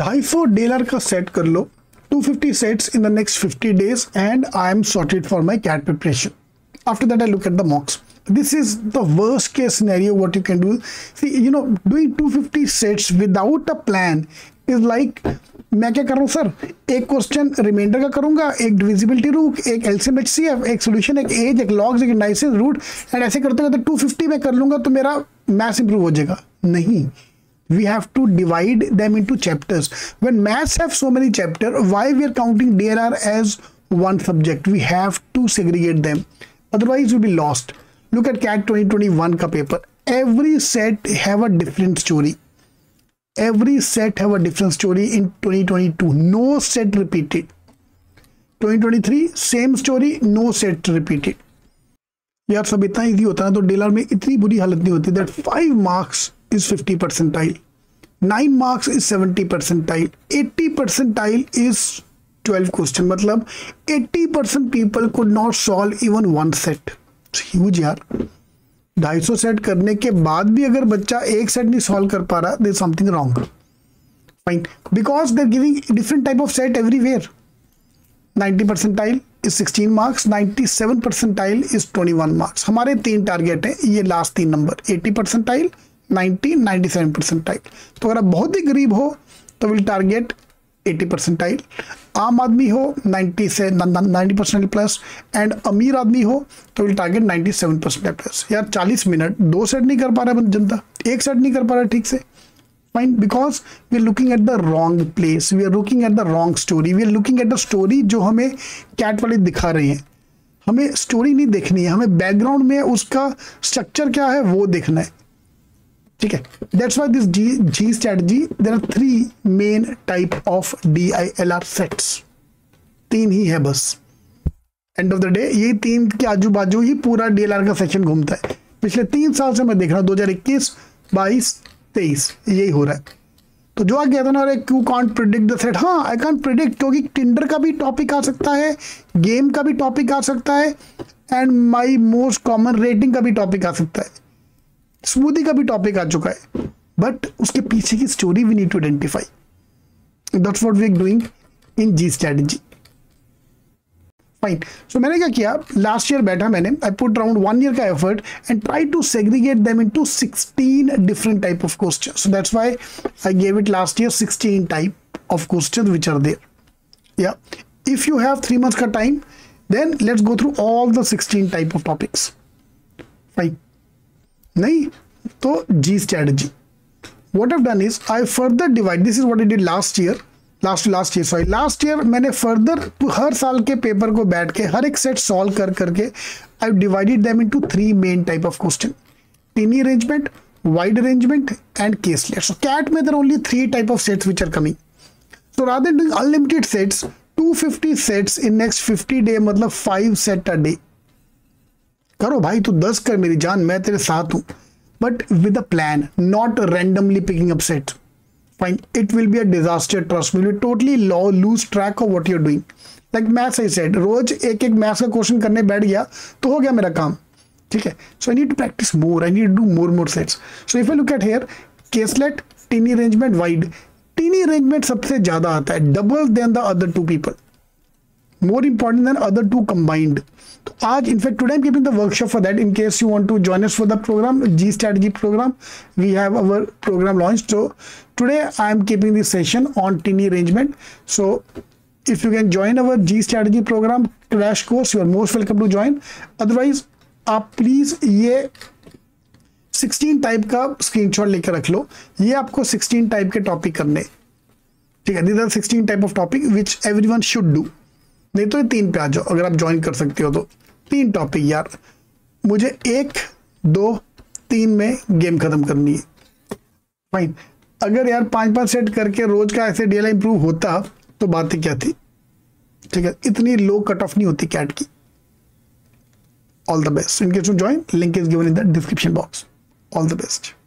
250 DLR का set कर लो, 250 sets in the next 50 days and I am sorted for my CAT preparation. After that I look at the mocks. This is the worst case scenario what you can do. See, you know, doing 250 sets without a plan is like, मैं क्या कर रहा हूँ sir, एक question reminder का करूंगा, एक divisibility rule, एक एलसीएम एचसीएफ, एक सॉल्यूशन, एक एज, एक लॉग्स, एक इंडाइसेस, रूट, एंड ऐसे करते करते 250 में कर लूंगा तो मेरा मैथ्स इंप्रूव हो जाएगा। नहीं, we have to divide them into chapters. When maths have so many chapters, why we are counting DLR as one subject? We have to segregate them, otherwise we'll be lost. Look at CAT 2021 का paper. Every set have a different story. Every set have a different story in 2022. No set repeated. 2023 same story, no set repeated. यार सब इतना easy होता है तो DLR में इतनी बुरी हालत नहीं होती। That 5 marks is 50 percentile, 9 marks is 70 percentile, 80 percentile is 12 question. मतलब 80% people could not solve even one set. It's huge यार। 250 सेट करने के बाद भी अगर बच्चा एक सेट नहीं सॉल्व कर पा रहा, there is something wrong. Fine, because they're giving different type of set everywhere. 90 percentile is 16 marks, 97 percentile is 21 marks. हमारे 3 टारगेट हैं, ये लास्ट 3 नंबर, 80 percentile, 90, 97 परसेंटाइल। तो अगर आप बहुत ही गरीब हो तो विल टारगेट 80 परसेंटाइल, आम आदमी हो 90 से 90 परसेंटाइल प्लस, एंड अमीर आदमी हो तो विल टारगेट 97 परसेंटाइल प्लस। यार 40 मिनट 2 सेट नहीं कर पा रहा है जनता, 1 सेट नहीं कर पा रहा ठीक से। Fine, because we are looking at the wrong place, we are looking at the wrong story, we are looking at the story जो हमें कैट वाले दिखा रहे हैं। हमें स्टोरी नहीं देखनी है, हमें बैकग्राउंड में उसका स्ट्रक्चर क्या है वो देखना है। ठीक है, that's why this G strategy, there are 3 main type of DILR sets. 3 ही है बस। एंड ऑफ द डे ये 3 के आजू बाजू ही पूरा DLR का सेशन घूमता है। पिछले 3 साल से मैं देख रहा हूँ, 2021, 22, 23 यही हो रहा है। तो जो आ गया था ना, अरे you can't predict the set, हाँ आई कांट प्रिडिक्ट, क्योंकि टिंडर का भी टॉपिक आ सकता है, गेम का भी टॉपिक आ सकता है, and my most common rating का भी टॉपिक आ सकता है, स्मूदी का भी टॉपिक आ चुका है, बट उसके पीछे की story we need to identify. That's what we are doing in G strategy. Fine, so मैंने क्या किया, लास्ट ईयर बैठा मैंने, आई पुट अराउंड 1 year का effort and try to segregate them into 16 different type of question. So that's why I gave it last year 16 type of question which are there. या if you have 3 months का time, then let's go through all the 16 type of topics. Fine, नहीं तो G strategy, what I done is I further divide, this is what I did last year, last year मैंने further हर साल के paper को बैठ के हर एक सेट सॉल्व करके I divided them into 3 main type of question, tiny arrangement, wide arrangement and caselet. So CAT में there only 3 type of sets which are coming. So rather than doing unlimited sets, 250 sets in next 50 day, मतलब 5 set a day. करो भाई, तू 10 कर मेरी जान, मैं तेरे साथ हूं, but with a plan, not randomly picking up set. Fine, it will be a disaster, trust me, will totally lose track of what you are doing. Like maths I said, रोज एक मैथ्स का question करने बैठ गया तो हो गया मेरा काम। ठीक है, so I need to practice more, I need to do more sets. So if I look at here, caselet, tiny arrangement, wide, tiny arrangement सबसे ज्यादा आता है, double than the other 2 people, more important than other 2 combined. तो आज in fact today I am giving the workshop for that, in case you want to join us for the programme, G strategy programme, we have our programme launch. So today I am keeping this session on tiny arrangement. So if you can join our G strategy programme crash course, you are most welcome to join. Otherwise आप please ये 16 type का screenshot लेकर रख लो, ये आपको 16 type के topic करने। ठीक है, these are 16 type of topic which everyone should do. नहीं तो ये 3 पे आ जाओ, अगर आप ज्वाइन कर सकते हो तो 3 टॉपिक। यार मुझे 1, 2, 3 में गेम खत्म करनी है। फाइन, अगर यार 5-5 सेट करके रोज का ऐसे DLR इंप्रूव होता तो बात ही क्या थी। ठीक है, इतनी लो कट ऑफ नहीं होती कैट की। All the best, in case to join, link is given in the description box. All the best.